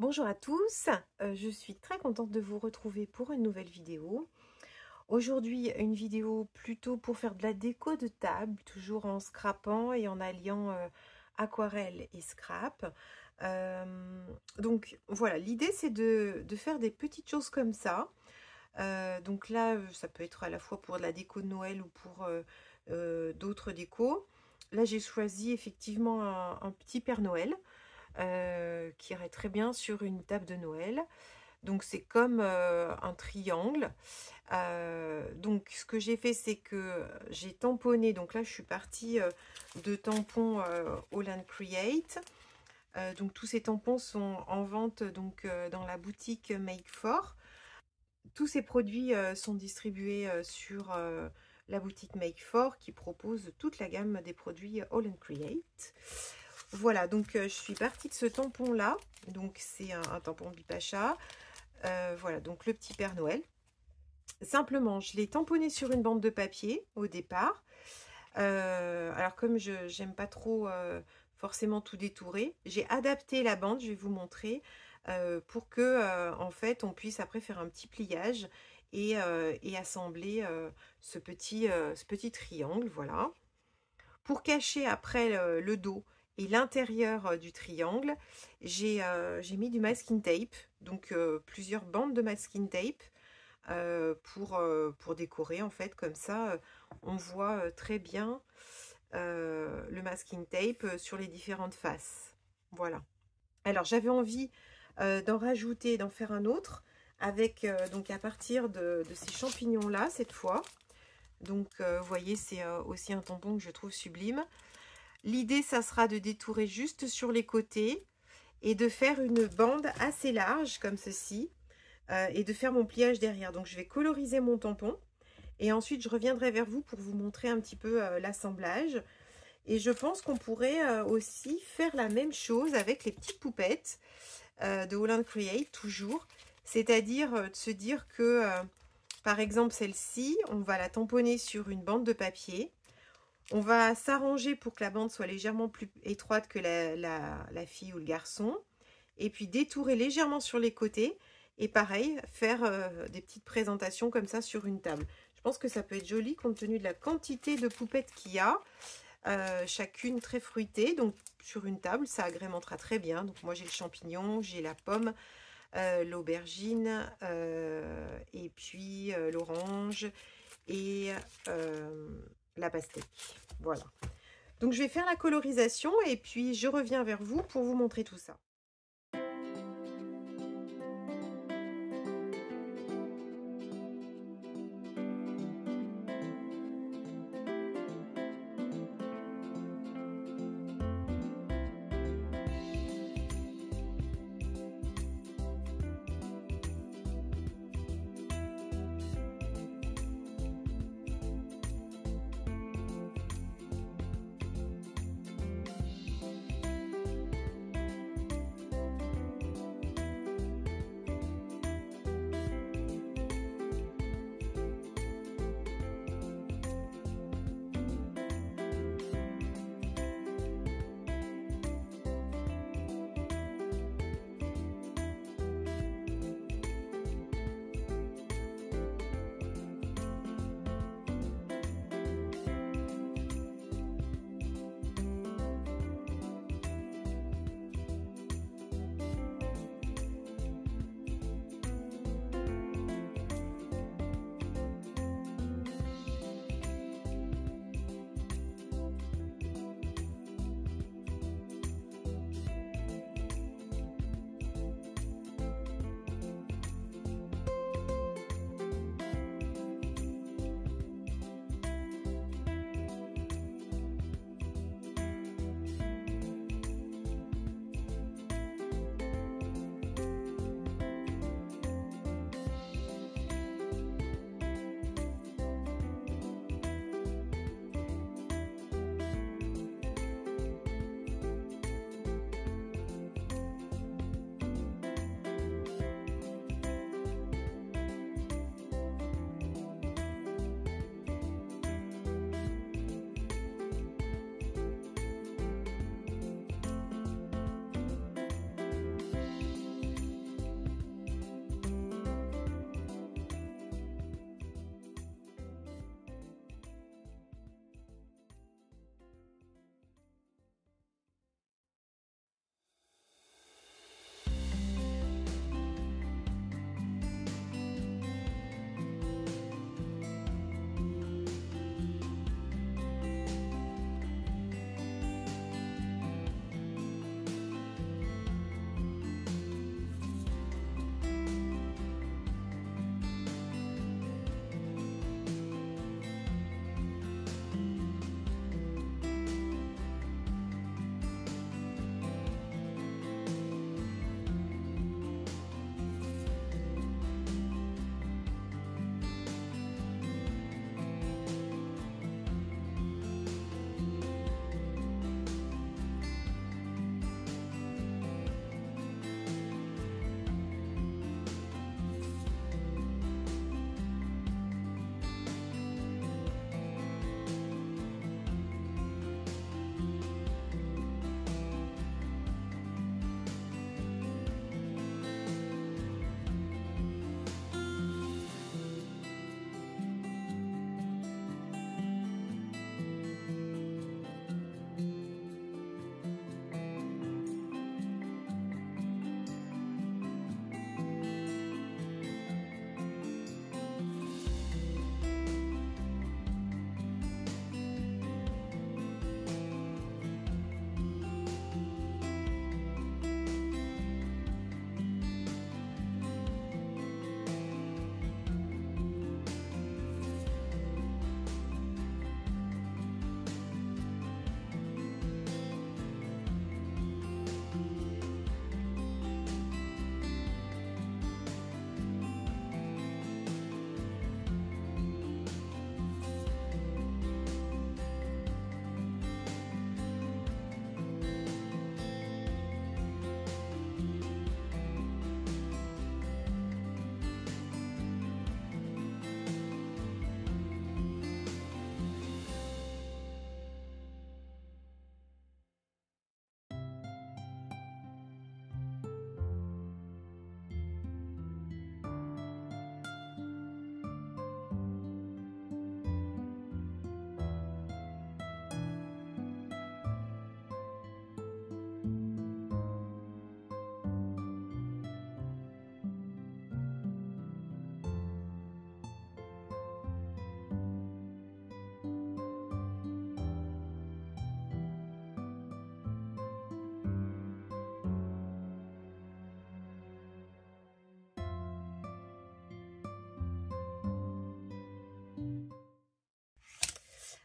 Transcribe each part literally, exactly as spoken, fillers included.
Bonjour à tous, euh, je suis très contente de vous retrouver pour une nouvelle vidéo. Aujourd'hui, une vidéo plutôt pour faire de la déco de table, toujours en scrapant et en alliant euh, aquarelle et scrap. Euh, donc voilà, l'idée c'est de, de faire des petites choses comme ça. Euh, donc là, ça peut être à la fois pour de la déco de Noël ou pour euh, euh, d'autres décos. Là, j'ai choisi effectivement un, un petit Père Noël. Euh, qui irait très bien sur une table de Noël. Donc c'est comme euh, un triangle. Euh, donc ce que j'ai fait, c'est que j'ai tamponné. Donc là, je suis partie euh, de tampons euh, All and Create. Euh, donc tous ces tampons sont en vente donc euh, dans la boutique Make For. Tous ces produits euh, sont distribués euh, sur euh, la boutique Make For qui propose toute la gamme des produits All and Create. Voilà, donc euh, je suis partie de ce tampon là, donc c'est un, un tampon Bipacha. Euh, voilà, donc le petit Père Noël. Simplement, je l'ai tamponné sur une bande de papier au départ. Euh, alors comme je j'aime pas trop euh, forcément tout détourer, j'ai adapté la bande, je vais vous montrer, euh, pour que euh, en fait on puisse après faire un petit pliage et, euh, et assembler euh, ce, petit, euh, ce petit triangle, voilà. Pour cacher après le, le dos et l'intérieur du triangle, j'ai euh, mis du masking tape, donc euh, plusieurs bandes de masking tape euh, pour, euh, pour décorer en fait, comme ça euh, on voit euh, très bien euh, le masking tape sur les différentes faces. Voilà. Alors j'avais envie euh, d'en rajouter, d'en faire un autre, avec euh, donc à partir de, de ces champignons là cette fois. Donc euh, vous voyez, c'est euh, aussi un tampon que je trouve sublime. L'idée, ça sera de détourer juste sur les côtés et de faire une bande assez large comme ceci euh, et de faire mon pliage derrière. Donc je vais coloriser mon tampon et ensuite je reviendrai vers vous pour vous montrer un petit peu euh, l'assemblage. Et je pense qu'on pourrait euh, aussi faire la même chose avec les petites poupettes euh, de All and Create toujours. C'est-à-dire euh, de se dire que euh, par exemple celle-ci, on va la tamponner sur une bande de papier. On va s'arranger pour que la bande soit légèrement plus étroite que la, la, la fille ou le garçon. Et puis détourer légèrement sur les côtés. Et pareil, faire euh, des petites présentations comme ça sur une table. Je pense que ça peut être joli compte tenu de la quantité de poupettes qu'il y a. Euh, chacune très fruitée. Donc sur une table, ça agrémentera très bien. Donc moi j'ai le champignon, j'ai la pomme, euh, l'aubergine, euh, et puis euh, l'orange et... Euh, la pastèque. Voilà. Donc je vais faire la colorisation et puis je reviens vers vous pour vous montrer tout ça.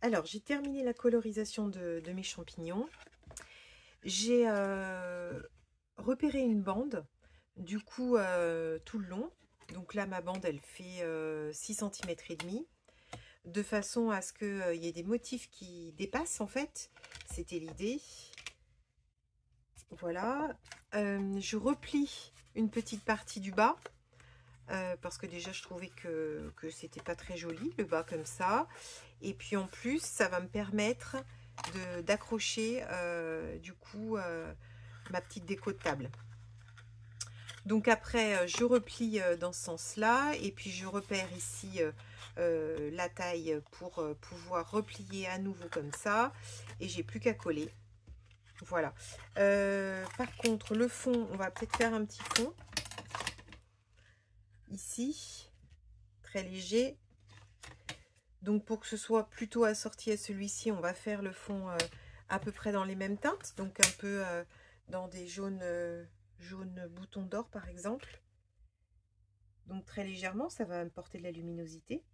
Alors, j'ai terminé la colorisation de, de mes champignons. J'ai euh, repéré une bande, du coup, euh, tout le long. Donc là, ma bande, elle fait euh, six centimètres et demi, de façon à ce qu'il euh, y ait des motifs qui dépassent, en fait. C'était l'idée. Voilà. Euh, je replie une petite partie du bas. Euh, parce que déjà je trouvais que, que c'était pas très joli le bas comme ça, et puis en plus ça va me permettre d'accrocher euh, du coup euh, ma petite déco de table. Donc après je replie euh, dans ce sens là, et puis je repère ici euh, euh, la taille pour euh, pouvoir replier à nouveau comme ça, et j'ai plus qu'à coller. Voilà. Euh, par contre le fond, on va peut-être faire un petit fond ici, très léger. Donc pour que ce soit plutôt assorti à celui-ci, on va faire le fond euh, à peu près dans les mêmes teintes, donc un peu euh, dans des jaunes, euh, jaunes boutons d'or par exemple. Donc très légèrement, ça va apporter de la luminosité.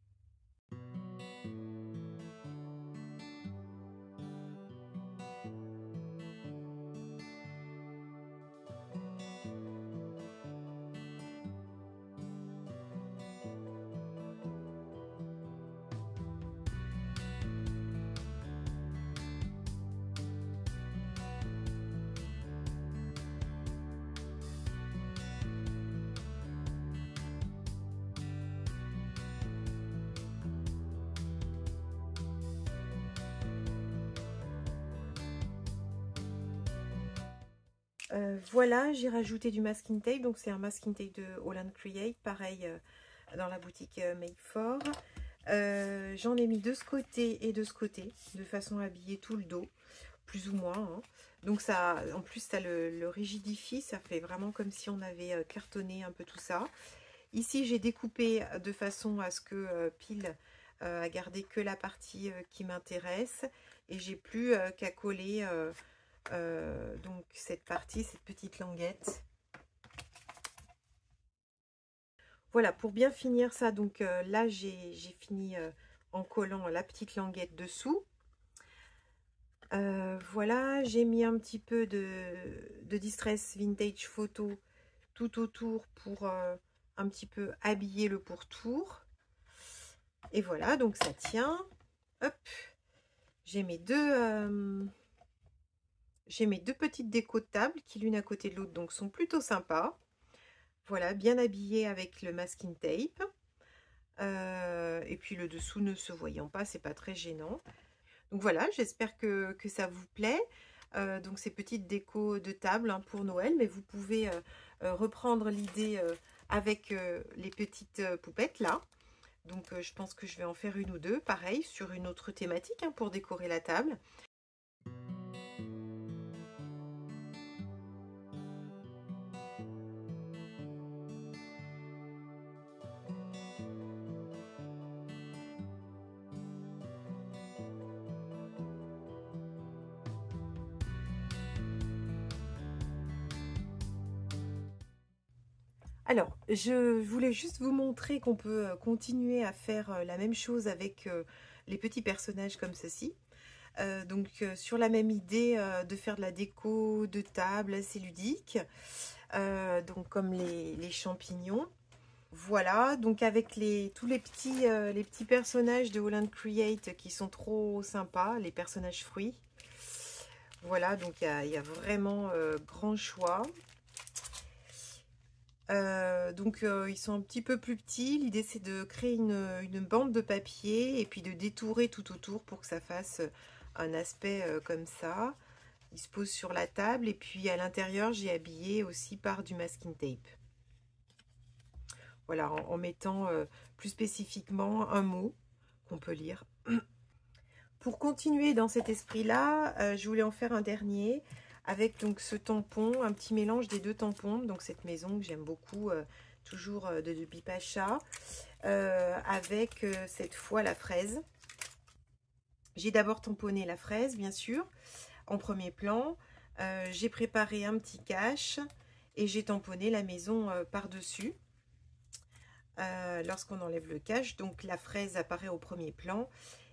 Euh, voilà, j'ai rajouté du masking tape, donc c'est un masking tape de Holland Create, pareil euh, dans la boutique euh, Make For. Euh, J'en ai mis de ce côté et de ce côté, de façon à habiller tout le dos, plus ou moins. Hein. Donc ça, en plus ça le, le rigidifie, ça fait vraiment comme si on avait euh, cartonné un peu tout ça. Ici j'ai découpé de façon à ce que euh, Pile euh, a gardé que la partie euh, qui m'intéresse, et j'ai plus euh, qu'à coller euh, Euh, donc cette partie, cette petite languette. Voilà, pour bien finir ça, donc euh, là j'ai fini euh, en collant la petite languette dessous. Euh, voilà, j'ai mis un petit peu de, de Distress Vintage Photo tout autour pour euh, un petit peu habiller le pourtour. Et voilà, donc ça tient. Hop, j'ai mes deux... Euh, J'ai mes deux petites décos de table qui l'une à côté de l'autre, donc sont plutôt sympas. Voilà, bien habillées avec le masking tape. Euh, et puis le dessous ne se voyant pas, c'est pas très gênant. Donc voilà, j'espère que, que ça vous plaît. Euh, donc ces petites décos de table hein, pour Noël, mais vous pouvez euh, euh, reprendre l'idée euh, avec euh, les petites euh, poupettes là. Donc euh, je pense que je vais en faire une ou deux, pareil, sur une autre thématique hein, pour décorer la table. Alors, je voulais juste vous montrer qu'on peut continuer à faire la même chose avec les petits personnages comme ceci. Euh, donc, euh, sur la même idée euh, de faire de la déco de table assez ludique, euh, donc comme les, les champignons. Voilà, donc avec les, tous les petits, euh, les petits personnages de Holland Create qui sont trop sympas, les personnages fruits. Voilà, donc il y, y a vraiment euh, grand choix. Euh, donc euh, ils sont un petit peu plus petits. L'idée c'est de créer une, une bande de papier et puis de détourer tout autour pour que ça fasse un aspect euh, comme ça. Il se pose sur la table et puis à l'intérieur j'ai habillé aussi par du masking tape. Voilà, en, en mettant euh, plus spécifiquement un mot qu'on peut lire. Pour continuer dans cet esprit-là, euh, je voulais en faire un dernier avec donc ce tampon, un petit mélange des deux tampons. Donc cette maison que j'aime beaucoup, euh, toujours euh, de, de Bipacha, euh, avec euh, cette fois la fraise. J'ai d'abord tamponné la fraise, bien sûr, en premier plan. Euh, j'ai préparé un petit cache et j'ai tamponné la maison euh, par-dessus. Euh, lorsqu'on enlève le cache, donc la fraise apparaît au premier plan.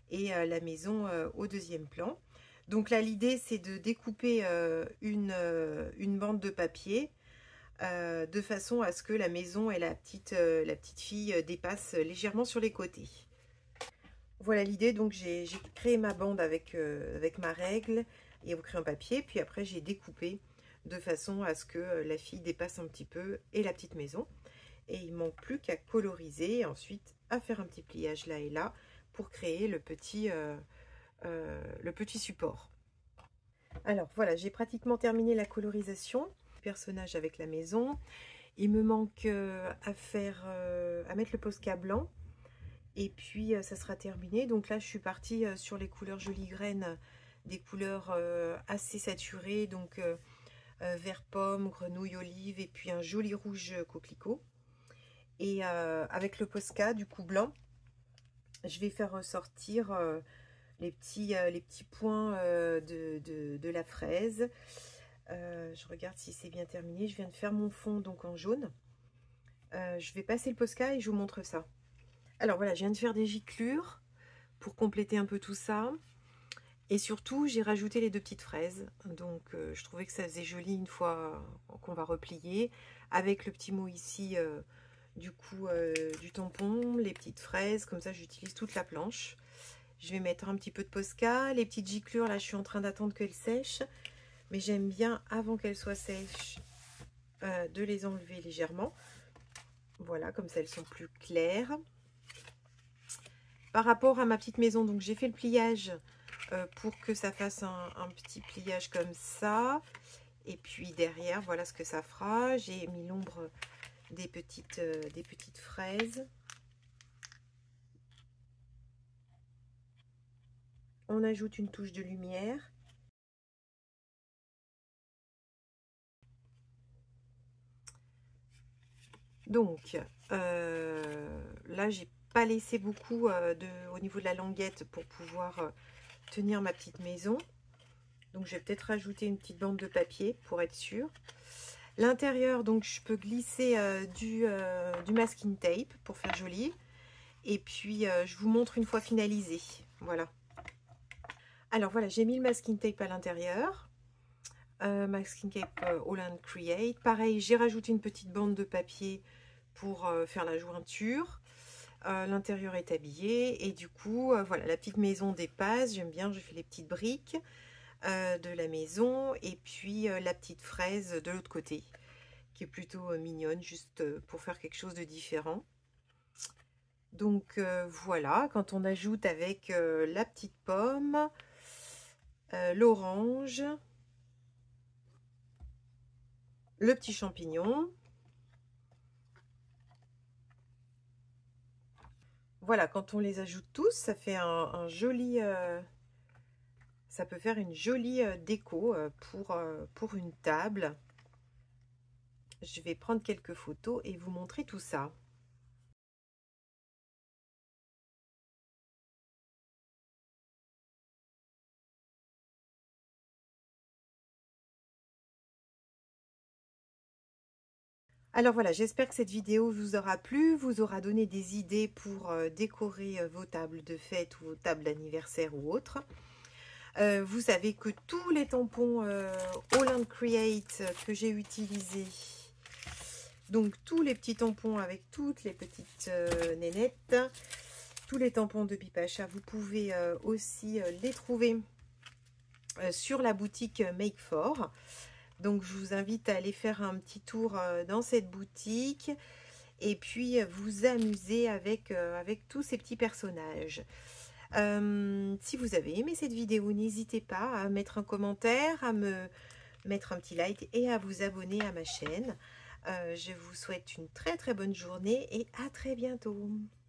et euh, la maison euh, au deuxième plan. Donc là, l'idée, c'est de découper euh, une, euh, une bande de papier euh, de façon à ce que la maison et la petite, euh, la petite fille euh, dépassent légèrement sur les côtés. Voilà l'idée. Donc j'ai créé ma bande avec, euh, avec ma règle et au crayon papier. Puis après, j'ai découpé de façon à ce que euh, la fille dépasse un petit peu et la petite maison. Et il ne manque plus qu'à coloriser et ensuite à faire un petit pliage là et là pour créer le petit... Euh, Euh, le petit support. Alors voilà, j'ai pratiquement terminé la colorisation du personnage avec la maison. Il me manque euh, à faire euh, à mettre le Posca blanc et puis euh, ça sera terminé. Donc là je suis partie euh, sur les couleurs jolies graines, des couleurs euh, assez saturées, donc euh, euh, vert pomme, grenouille, olive et puis un joli rouge coquelicot. Et euh, avec le Posca du coup blanc, je vais faire ressortir euh, les petits, euh, les petits points euh, de, de, de la fraise. Euh, je regarde si c'est bien terminé. Je viens de faire mon fond donc en jaune. Euh, je vais passer le Posca et je vous montre ça. Alors voilà, je viens de faire des giclures pour compléter un peu tout ça. Et surtout, j'ai rajouté les deux petites fraises. Donc euh, je trouvais que ça faisait joli une fois qu'on va replier. Avec le petit mot ici, euh, du coup, euh, du tampon, les petites fraises. Comme ça, j'utilise toute la planche. Je vais mettre un petit peu de Posca. Les petites giclures, là, je suis en train d'attendre qu'elles sèchent. Mais j'aime bien, avant qu'elles soient sèches, euh, de les enlever légèrement. Voilà, comme ça, elles sont plus claires. Par rapport à ma petite maison, donc j'ai fait le pliage euh, pour que ça fasse un, un petit pliage comme ça. Et puis derrière, voilà ce que ça fera. J'ai mis l'ombre des petites, euh, des petites fraises. On ajoute une touche de lumière. Donc, euh, là, j'ai pas laissé beaucoup euh, de, au niveau de la languette pour pouvoir euh, tenir ma petite maison. Donc, je vais peut-être rajouter une petite bande de papier pour être sûre. L'intérieur, donc, je peux glisser euh, du, euh, du masking tape pour faire joli. Et puis, euh, je vous montre une fois finalisé. Voilà. Alors, voilà, j'ai mis le masking tape à l'intérieur. Euh, masking tape euh, Holland Create. Pareil, j'ai rajouté une petite bande de papier pour euh, faire la jointure. Euh, L'intérieur est habillé et du coup, euh, voilà, la petite maison dépasse. J'aime bien, je fais les petites briques euh, de la maison et puis euh, la petite fraise de l'autre côté qui est plutôt euh, mignonne, juste euh, pour faire quelque chose de différent. Donc euh, voilà, quand on ajoute avec euh, la petite pomme, euh, l'orange, le petit champignon. Voilà, quand on les ajoute tous, ça fait un, un joli... Euh, ça peut faire une jolie euh, déco euh, pour, euh, pour une table. Je vais prendre quelques photos et vous montrer tout ça. Alors voilà, j'espère que cette vidéo vous aura plu, vous aura donné des idées pour euh, décorer euh, vos tables de fête ou vos tables d'anniversaire ou autres. Euh, vous savez que tous les tampons euh, Holland Create que j'ai utilisés, donc tous les petits tampons avec toutes les petites euh, nénettes, tous les tampons de Bipacha, vous pouvez euh, aussi euh, les trouver euh, sur la boutique Make For. Donc je vous invite à aller faire un petit tour euh, dans cette boutique et puis vous amuser avec, euh, avec tous ces petits personnages. Euh, si vous avez aimé cette vidéo, n'hésitez pas à mettre un commentaire, à me mettre un petit like et à vous abonner à ma chaîne. Euh, je vous souhaite une très très bonne journée et à très bientôt.